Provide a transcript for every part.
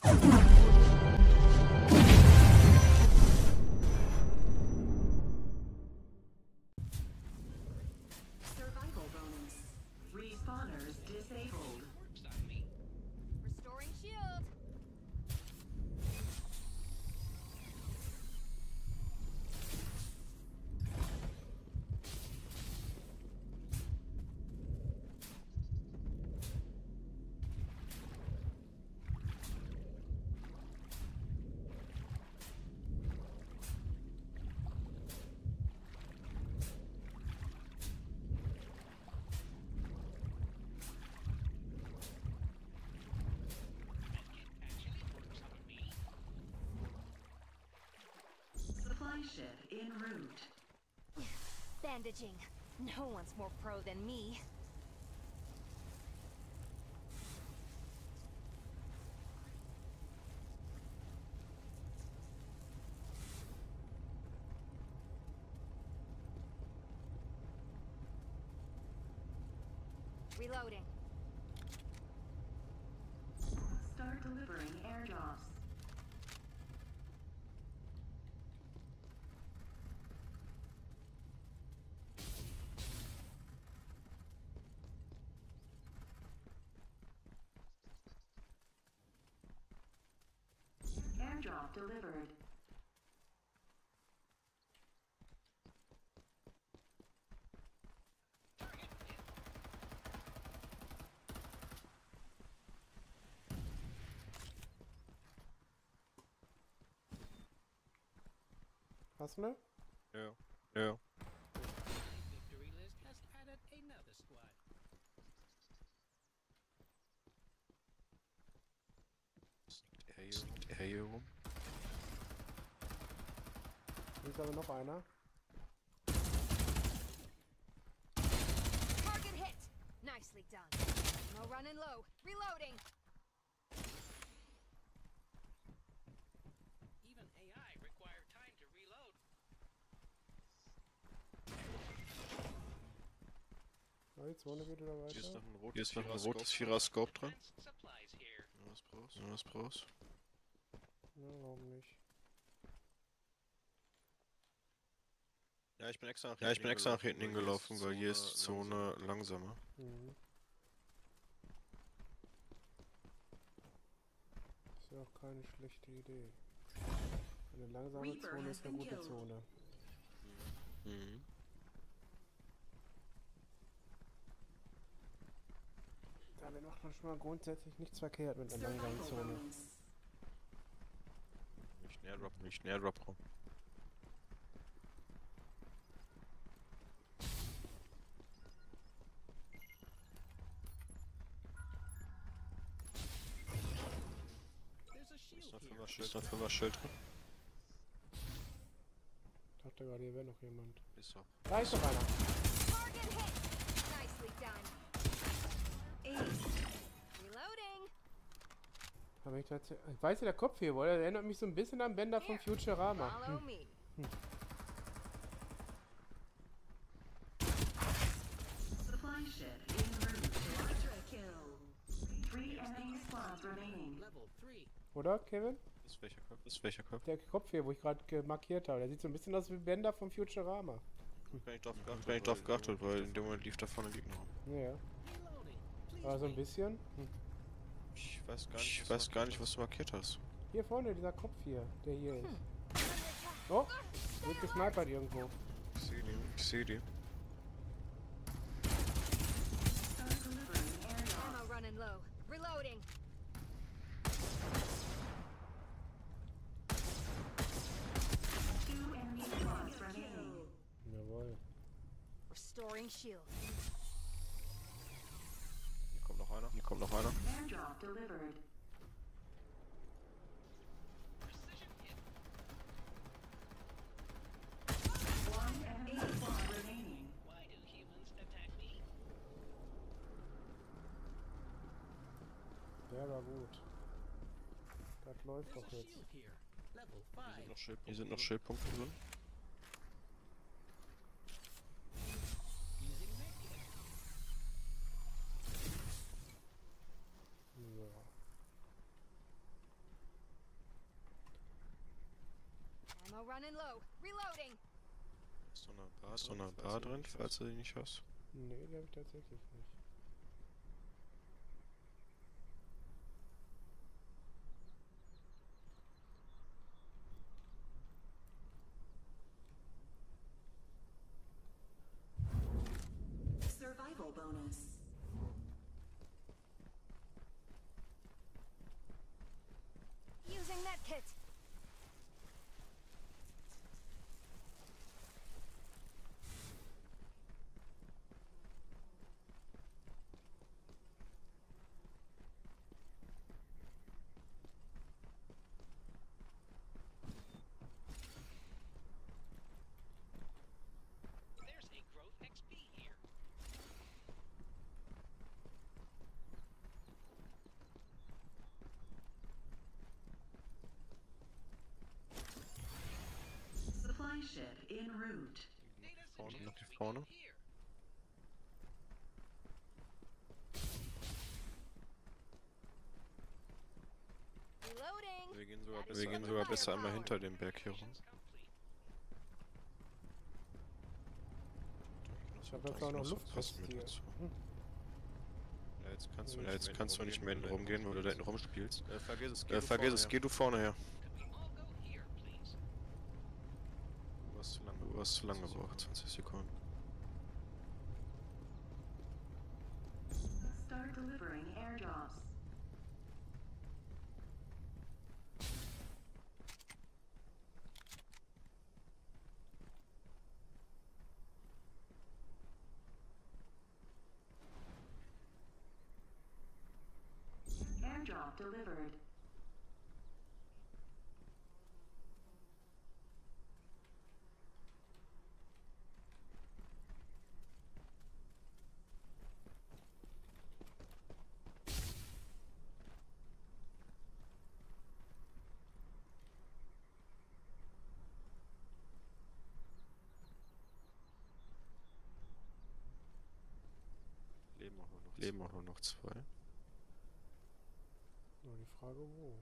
Survival bonus. Respawners disabled. Restoring shield. Supply ship en route. Bandaging. No one's more pro than me. Reloading. Start delivering airdrops. Airdrop delivered. Hast du ne? Ja. Ja. Victory list has added another squad. Der hier rum. Hier ist aber noch einer. Target hit. Nicely done. No running low. Reloading. Even AI require time to reload. Ja, die Zone geht wieder Hier ist weiter. noch ein rotes Vierer-Scope dran. Advanced supplies here. Was brauchst Ja, warum nicht? Ja, ich bin extra nach hinten hingelaufen, weil hier ist die Zone langsamer. Mhm. Ist ja auch keine schlechte Idee. Eine langsame Reaper Zone has ist eine been gute killed. Zone. Mhm. Damit macht man schon mal grundsätzlich nichts verkehrt mit einer Survival langsamen Zone. bonus. Nicht näher Drop rum. There's a shield Ist noch here. 5er Schild drin. Ich dachte gerade, hier wäre noch jemand. Ist so. Da ist noch einer. Target hit. Nicely done. Ace. Reloading. Aber ich weiß ja, der Kopf hier, oder? Der erinnert mich so ein bisschen an Bender von Futurama. Follow me. Supply ship en route. Ultra kill. 3 enemy squads remaining. Level 3. Oder, Kevin? Das ist welcher Kopf? Der Kopf hier, wo ich gerade markiert habe. Der sieht so ein bisschen aus wie Bender von Futurama. Gar nicht drauf geachtet, weil in dem Moment lief da vorne ein Gegner rum. Ja, Reloading. Please aber so ein wait. bisschen. Ich weiß gar nicht, was du markiert hast. Hier vorne, dieser Kopf hier, der hier ist. Oh, wird gesnipert irgendwo. Ich seh die. Start delivering airdrops. Ammo running low. Reloading. Two enemy squads remaining. Jawohl. Restoring shield. Hier kommt noch einer. Airdrop delivered. Precision hit. One enemy squad remaining. Why do humans attack me? Der war gut. Das läuft There's doch a jetzt. shield here. Level Hier 5. sind noch Schildpunkte drin. Using medkit. Ja. Ammo running low. Reloading. Ist so eine Bar drin, falls du die nicht hast? Nee, die habe ich tatsächlich nicht. Survival bonus. Using that kit. There's a growth XP here. Supply ship en route. Data Vorne, suggests noch die we vorne. go here. Reloading. Wir gehen sogar besser einmal hinter dem Berg hier rum. Ich habe jetzt auch noch Luftpost hier. Ja, jetzt kannst du nicht mehr hinten rumgehen, weil du da hinten rumspielst. Vergiss es, geh du vorne her. Could we all go here, please? Du hast zu lange gebraucht, 20 Sekunden. Start delivering airdrops. Airdrop delivered. Leben auch nur noch 2. Nur die Frage wo.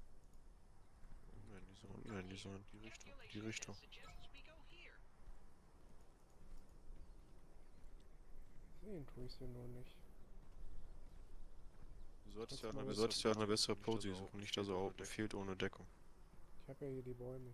Nein, die so in die Richtung. Suggests we go here. Sehen tue ich sie nur nicht. Du solltest ja auch eine bessere Pose suchen, nicht da so auf dem Field ohne Deckung. Ich habe ja hier die Bäume.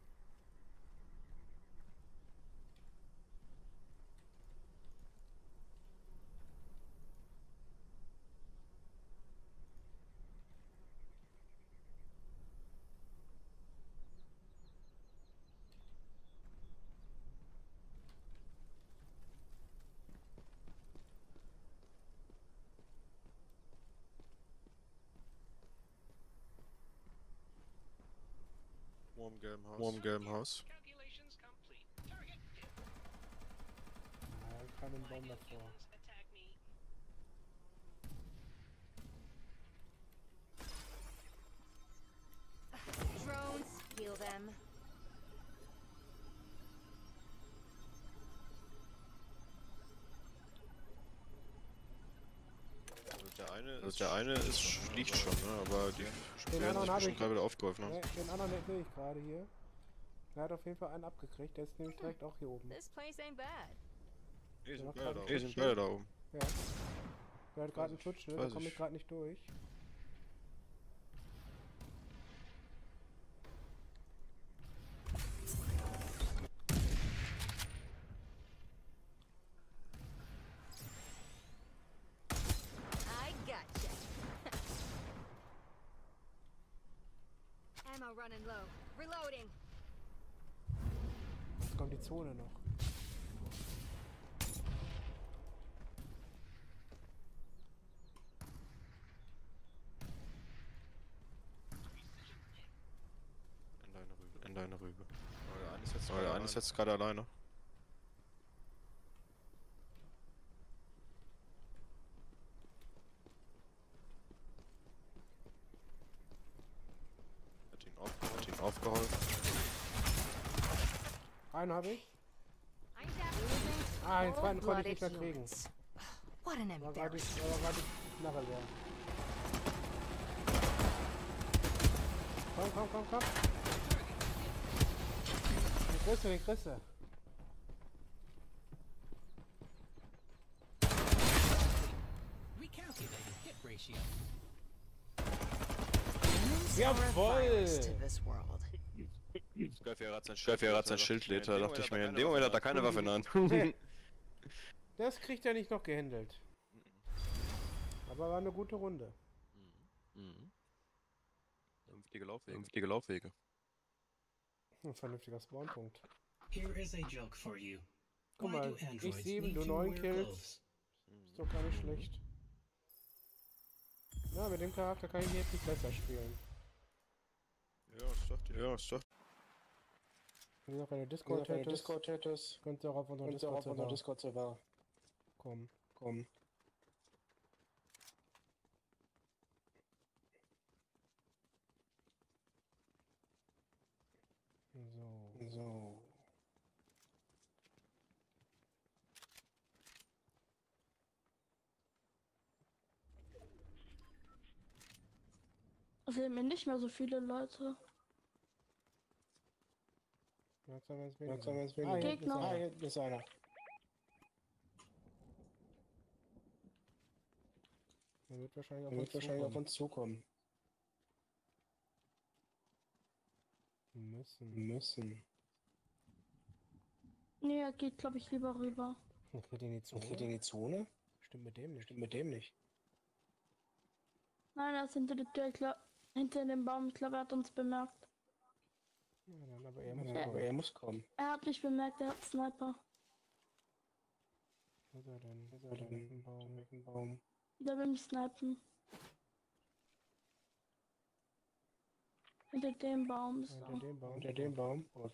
Wo im gelben Haus. Calculations complete. Target hit. Ja, ich kann den Baum davor. Calculus, attack me. Drones. Heal them. Also der eine liegt schon, ne? Aber die Den werden anderen sich habe bestimmt ich. gerade wieder aufgeholfen haben. Den anderen den sehe ich gerade hier. Der hat auf jeden Fall einen abgekriegt. Der ist nämlich direkt auch hier oben. This place ain't bad. Die sind sind beide da oben. Ja. Der hat gerade einen Schutzschild, da weiß komme ich. ich gerade nicht durch. I gotcha. Ammo running low. Reloading. Jetzt kommt die Zone noch. In deine Rübe. Oh, der eine ist jetzt gerade alleine. Hat ihn aufgeholfen. Einen habe ich. Ain't that losing? Ah, den zweiten konnte ich nicht mehr Cold-blooded kriegen. humans. What an War gerade embarrassment. Knarre leer. Komm. kriegst du, den kriegst du. Recalculated hit ratio. Jawoll! To this world. Skyfair hat sein Schild lädt, da dachte ich mir, in dem Moment hat er keine Waffe in der Hand. Das kriegt er nicht noch gehandelt. Aber war eine gute Runde. Vernünftige Laufwege. Ein vernünftiger Spawnpunkt. Here is a joke for you. Guck Why mal, do ich androids 7, need du to 9 wear Kills. gloves? Ist doch gar nicht schlecht. Na, mit dem Charakter kann ich jetzt nicht besser spielen. Ja, ist doch. Wenn du noch eine Discord hättest, könnt ihr auch auf unseren Discord-Server kommen. So. Es sind mir nicht mehr so viele Leute. Langsam ist weniger. Gegner. Hier ist einer. Der wird wahrscheinlich auf uns zukommen. Müssen. Nee, er geht, glaube ich, lieber rüber. Geht in die Zone? Stimmt mit dem nicht. Nein, er ist hinter der Tür, hinter dem Baum. Ich glaube, er hat uns bemerkt. Ja, dann, aber er muss kommen. Er hat mich bemerkt, er hat Sniper. Wo ist er denn? Im Baum. Der will mich snipen. Hinter dem Baum. So. Unter dem Baum. Gut.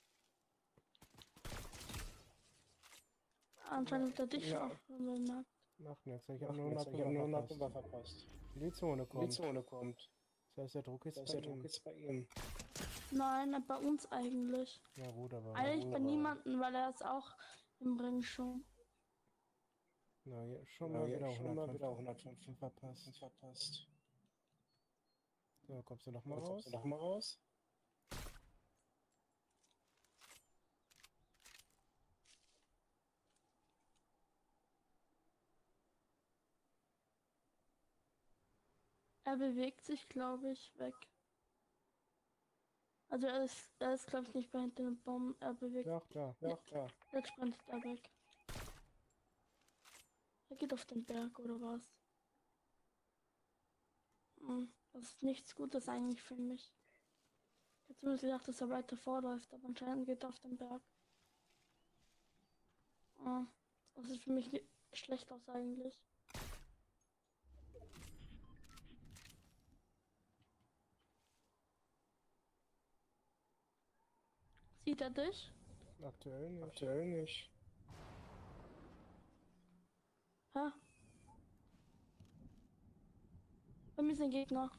Anscheinend hat er dich Ja. auch bemerkt. Macht nichts. Ich habe nur einen Abwehr verpasst. Die Zone kommt. Das heißt, der Druck ist bei ihm. Nein, bei uns eigentlich. Ja gut, aber... Eigentlich bei niemanden, weil er ist auch im Ring schon. Na, ja, schon mal wieder 105 verpasst. So, kommst du noch mal raus? Er bewegt sich, glaube ich, weg. Also er ist glaube ich, nicht bei hinter dem Baum. Er bewegt Doch, da. Jetzt sprintet er weg. Er geht auf den Berg oder was? Das ist nichts Gutes eigentlich für mich. Jetzt habe ich gedacht, dass er weiter vorläuft, aber anscheinend geht er auf den Berg. Das sieht für mich schlecht aus eigentlich. Sieht er dich? Aktuell nicht. Hä? Bei mir ist ein Gegner.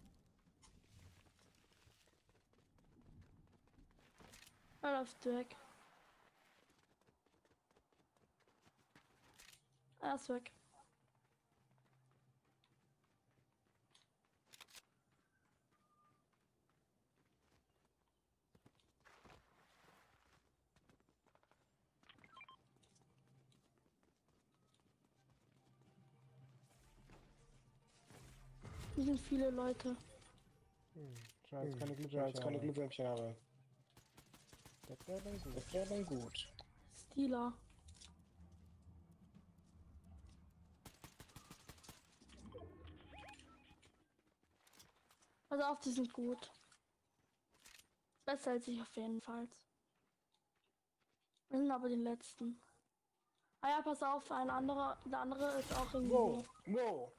Er läuft weg. Er ist weg. Hier sind viele Leute. Schade, keine Glühwürmchen habe. Das wäre dann gut. Stealer. Also auf, die sind gut. Besser als ich auf jeden Fall. Wir sind aber die letzten. Ah ja, pass auf, der andere ist auch irgendwo. Wow.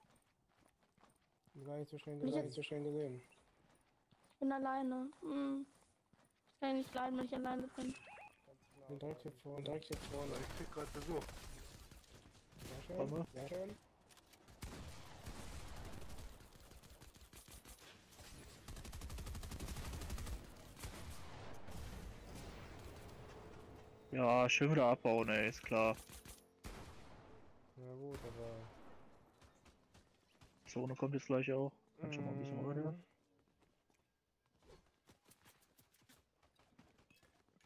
Gar nicht so schnell gesehen. Ich bin alleine. Ich kann nicht leiden, wenn ich alleine bin. Ich bin direkt hier vorne. Ich krieg gerade Besuch. Sehr schön. Ja, schön wieder abbauen, ey, ist klar. Ja gut, aber... Zone kommt jetzt gleich auch. Kann schon mal ein bisschen weiter.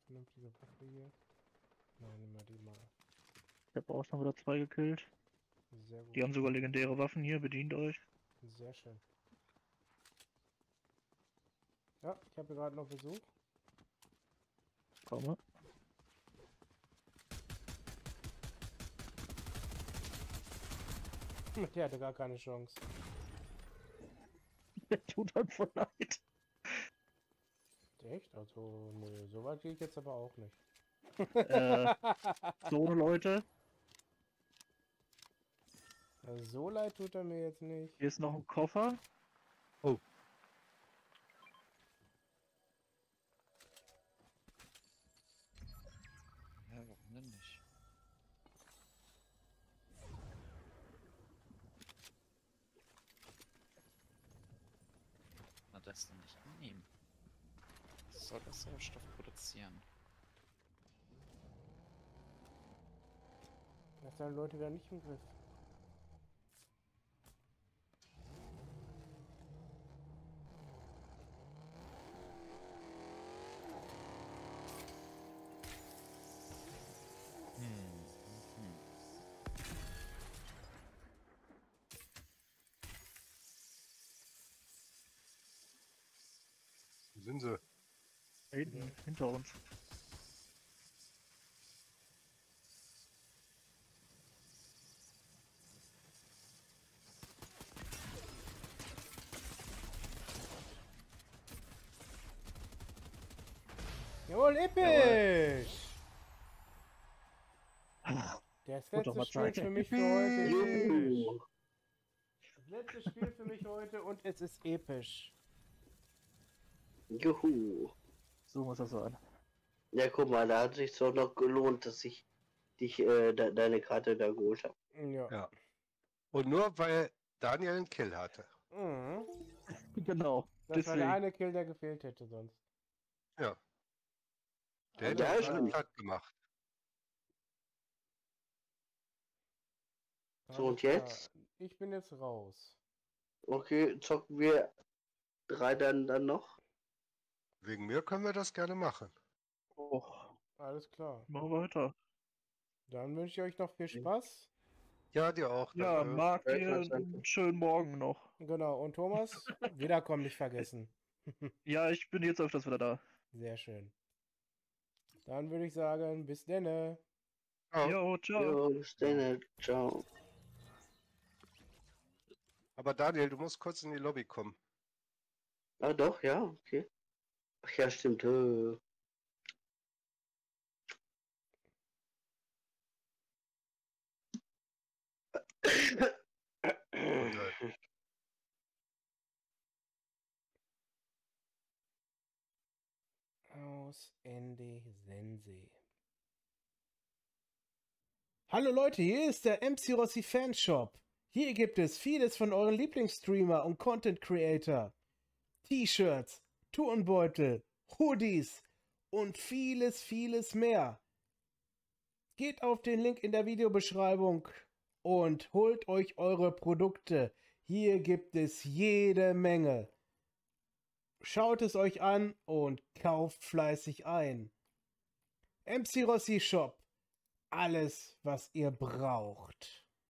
vernünftige Waffe hier. Nein, nimm mal die mal. Ich habe auch schon wieder 2 gekillt. Sehr gut. Die haben sogar legendäre Waffen hier, bedient euch. Sehr schön. Ja, ich habe gerade noch Besuch. Komme. Der hatte gar keine Chance. Tut halt voll leid. Echt? Also, nö, so weit gehe ich jetzt aber auch nicht. So, Leute. Also, so leid tut er mir jetzt nicht. Hier ist noch ein Koffer. Ja, warum denn nicht? Na, das dann nicht annehmen. Was soll das Sauerstoff produzieren? Das sind Leute wieder nicht im Griff. Wo sind sie? Da hinten, hinter uns. Jawohl, episch! Das Wird doch letzte mal Spiel Zeit. für mich für heute ist episch. Das letzte Spiel für mich heute und es ist episch. Juhu. So muss das sein. Ja, guck mal, da hat sich doch noch gelohnt, dass ich dich, deine Karte da geholt habe. Ja. Ja. Und nur weil Daniel einen Kill hatte. Mhm. Genau. Das war der Deswegen. eine Kill, der gefehlt hätte sonst. Ja. Der Ja, hätte stimmt. uns platt gemacht. So, und Alles jetzt? klar. Ich bin jetzt raus. Okay, zocken wir 3 dann noch? Wegen mir können wir das gerne machen. Oh, Alles klar. mal weiter. Dann wünsche ich euch noch viel Spaß. Ja, dir auch. Ja, Danke. mag Ja, dir danke. einen schönen Morgen noch. Genau. Und Thomas, wiederkommen nicht vergessen. Ja, ich bin jetzt öfters wieder da. Sehr schön. Dann würde ich sagen, bis denne. Ja, Jo, ciao. Jo, bis dann, ciao. aber Daniel, du musst kurz in die Lobby kommen. Ah, doch, ja, okay. Ach ja, stimmt. Aus Ende Sense. Hallo Leute, hier ist der MC Rossi Fanshop. Hier gibt es vieles von euren Lieblingsstreamer und Content Creator. T-Shirts, Turnbeutel, Hoodies und vieles, vieles mehr. Geht auf den Link in der Videobeschreibung und holt euch eure Produkte. Hier gibt es jede Menge. Schaut es euch an und kauft fleißig ein. MC Rossi Shop. Alles, was ihr braucht.